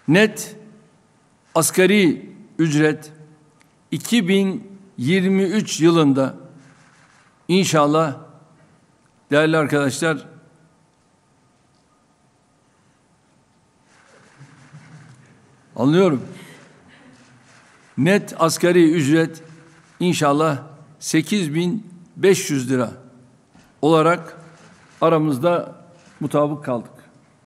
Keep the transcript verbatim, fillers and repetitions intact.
Net asgari ücret iki bin yirmi üç yılında inşallah değerli arkadaşlar anlıyorum. Net asgari ücret inşallah sekiz bin beş yüz lira olarak aramızda mutabık kaldık.